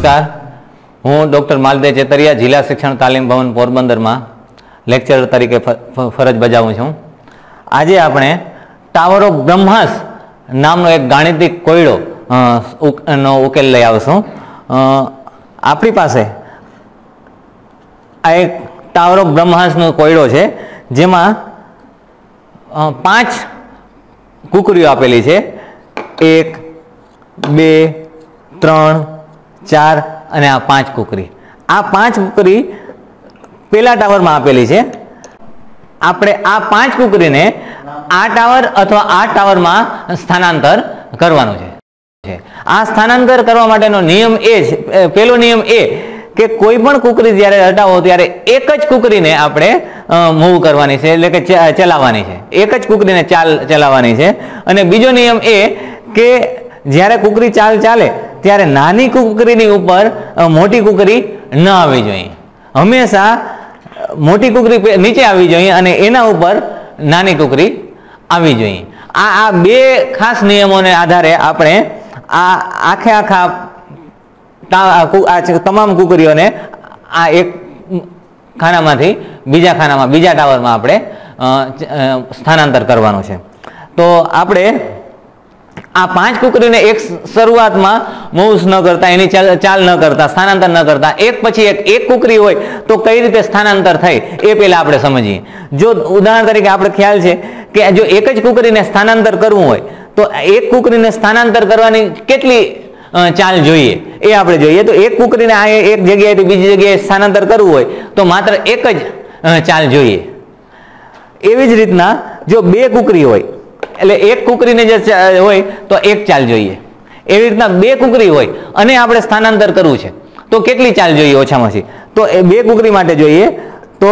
नमस्कार, हूँ डॉक्टर मालदेव चेतरिया जिला शिक्षण तालीम भवन पोरबंदर में लेक्चर तरीके फरज बजावुं छूं। आज आपणे टावर ऑफ ब्रह्मास नामनो एक गाणितिक कोयडो नो उकेल लई आवशुं। आपणी पासे आ एक टावर ऑफ ब्रह्मासनो कोयडो छे जेमां 5 कूकरीओ आपेली छे। 1, 2, 3, 4 અને આ 5 કુકરી। આ 5 કુકરી પેલા टावर में आपेली है। આપણે આ 5 કુકરીને આ टावर अथवा आ टावर में स्थानांतर करवानुं छे। आ स्थानांतर करवा माटेनो नियम ए पेलो नियम ए के कोई पण कूकरी ज्यारे हटावो त्यारे एक ज कूकरीने आपणे मूव करवानी छे, એટલે કે ચલાવવાની છે। એક જ કૂકરીને ચલાવવાની છે। અને બીજો નિયમ એ કે જ્યારે કૂકરી ચાલે ત્યારે નાની કૂકરીની ઉપર મોટી કૂકરી ન આવવી જોઈએ। હંમેશા મોટી કૂકરી નીચે આવવી જોઈએ અને એના ઉપર નાની કૂકરી આવવી જોઈએ। આ બે ખાસ નિયમોને આધારે આપણે આ આખા તમામ કૂકરીઓને આ એક ખાનામાંથી બીજા ખાનામાં બીજા ટાવરમાં આપણે સ્થાનાંતર કરવાનું છે। તો આપણે आ 5 कूकरी ने एक शुरुआत में मूव्स न करता, एनी चाल न करता, स्थानांतर न करता, एक पछी एक कूकरी होय तो कई रीते स्थानांतर थाय ए पहेला आपणे समजीए। जो उदाहरण तरीके आपणे ख्याल छे के जो एक ज कूकरी ने स्थानांतर करवुं होय तो एक कूकरी ने स्थानांतर करवानी केटली चाल जोईए ए आपणे जोईए। तो एक कूकरी ने आ एक जग्याएथी बीजी जग्याए स्थानांतर करवुं होय तो मात्र एक ज चाल जोईए। एवी ज रीतना जो बे कूकरी होय એટલે એક કૂકરીને જે હોય તો એક ચાલ જોઈએ। એવી રીતના બે કૂકરી હોય અને આપણે સ્થાનાંતર કરવું છે તો કેટલી ચાલ જોઈએ ઓછામાં ઓછી? તો એ બે કૂકરી માટે જોઈએ તો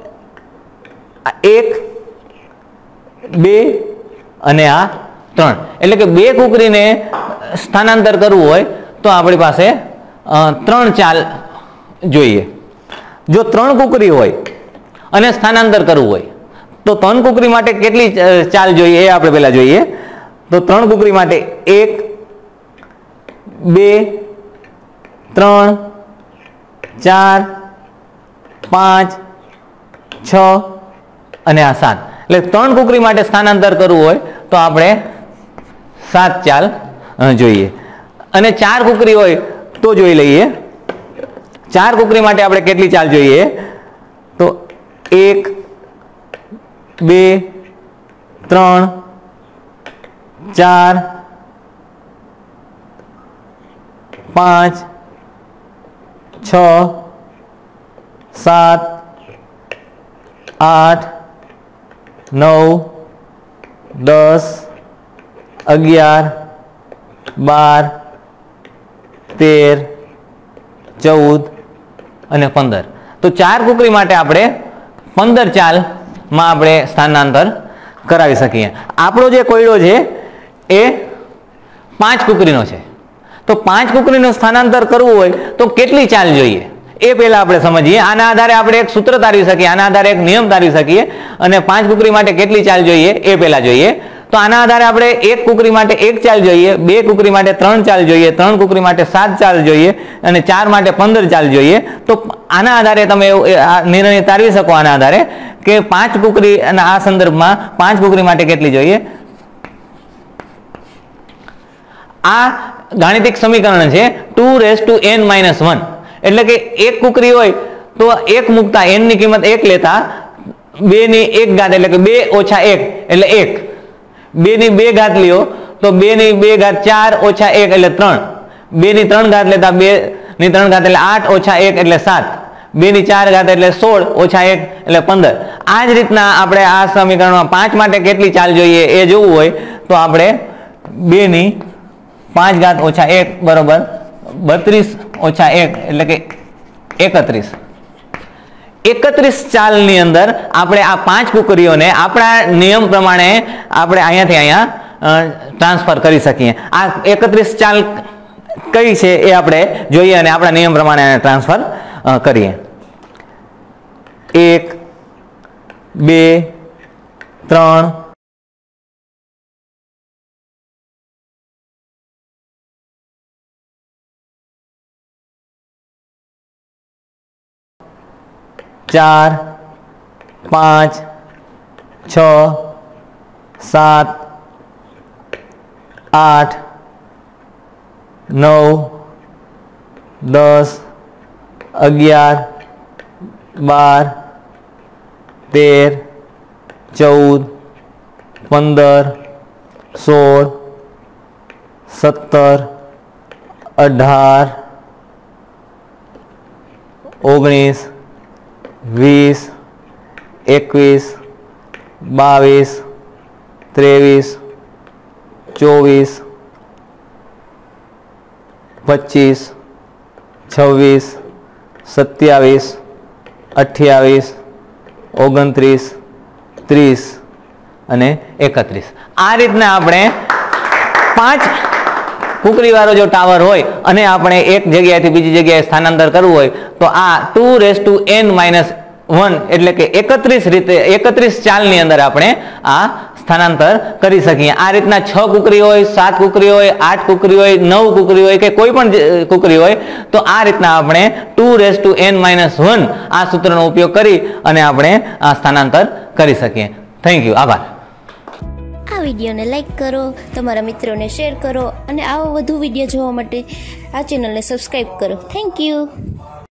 1, 2 અને આ 3, એટલે કે બે કૂકરીને સ્થાનાંતર કરવું હોય તો આપણી પાસે 3 ચાલ જોઈએ। જો 3 કૂકરી હોય અને સ્થાનાંतर કરવું હોય तो 3 कूकरी माटे केटली चाल जोईए ए आपणे पहेला जोईए। तो 3 कूकरी माटे 1, 2, 3, 4, 5, 6 અને आ 7, એટલે 3 कूकरी माटे स्थानांतर करवुं होय तो आपणे 7 चाल जोईए। અને 4 कूकरी होय तो जोई लईए। 4 कूकरी माटे आपणे केटली चाल जोईए? तो 1, 2, 3, 4, 5, 6, 7, 8, 9, 10, 11, 12, 13, 14 અને 15। તો 4 કૂકરી માટે આપણે 15 ચાલ में आपणे स्थानांतर करावी सकीए। आपणो जे कोयडो छे ए 5 कूकरीनो छे तो 5 कूकरीनो स्थानांतर करवुं होय तो केटली चाल जोईए ए पहेला आपणे समजीए। आना आधारे आपणे एक सूत्र तारवी सकीए, आना आधारे एक नियम तारवी सकीए અને 5 कूकरी माटे केटली चाल जोईए ए पहेला जोईए। तो आना आधारे आपणे एक कूकरी माटे 1 चाल जोईए, 2 कूकरी माटे 3 चाल जोईए, 3 कूकरी माटे 7 चाल जोईए અને 4 माटे 15 चाल जोईए। तो आना आधारे तमे निर्णय तारवी शको आना आधारे के 5 कूकरी અને આ સંદર્ભમાં 5 કૂકરી માટે કેટલી જોઈએ। આ ગાણિતિક સમીકરણ છે 2n-1, એટલે કે એક કૂકરી હોય તો 1 મૂકતા n ની કિંમત 1 લેતા 2 ની 1 ઘાત એટલે કે 2 - 1 એટલે 1, 2 ની 2 ઘાત લ્યો તો 2 ની 2 ઘાત 4 - 1 એટલે 3, 2 ની 3 ઘાત લેતા 2 ની 3 ઘાત એટલે 8 - 1 એટલે 7, 2 ની 4 ઘાત એટલે 16 - 1 એટલે 15। આ જ રીતના આપણે આ સમીકરણમાં 5 માટે કેટલી ચાલ જોઈએ એ જોવું હોય તો આપણે 2 ની 5 ઘાત - 1 બરાબર 32 - 1 એટલે કે 31। 31 ચાલની અંદર આપણે આ 5 કૂકરીઓને આપણા નિયમ પ્રમાણે આપણે અહીંયાથી અહીંયા ટ્રાન્સફર કરી શકીએ। આ 31 ચાલ કઈ છે એ આપણે જોઈએ અને આપણા નિયમ પ્રમાણે ટ્રાન્સફર કરીએ। 1, 2, 3, 4 5 6 7 8 9 10 11 12 13 14 15 16 17 18 19 20 21 22 23 24 25 26 27 28 29 30 અને 31. આ રીતના આપણે 5 કુકરીવાળો જો ટાવર હોય અને આપણે એક જગ્યાએથી બીજી જગ્યાએ સ્થાનાંતર કરવું હોય તો આ 2n-1 એટલે કે 31 ચાલની અંદર આપણે આ સ્થાનાંતર કરી શકીએ. આ રીતના 6 કુકરી હોય, 7 કુકરી હોય, 8 કુકરી હોય, 9 કુકરી હોય કે કોઈ પણ કુકરી હોય તો આ રીતના આપણે 2n-1 આ સૂત્રનો ઉપયોગ કરી અને આપણે આ સ્થાનાંતર કરી શકીએ. Thank you. આભાર. આ વિડીયોને લાઈક કરો, તમારા મિત્રોને શેર કરો અને આવા વધુ વિડીયો જોવા માટે આ ચેનલને સબસ્ક્રાઈબ કરો. Thank you.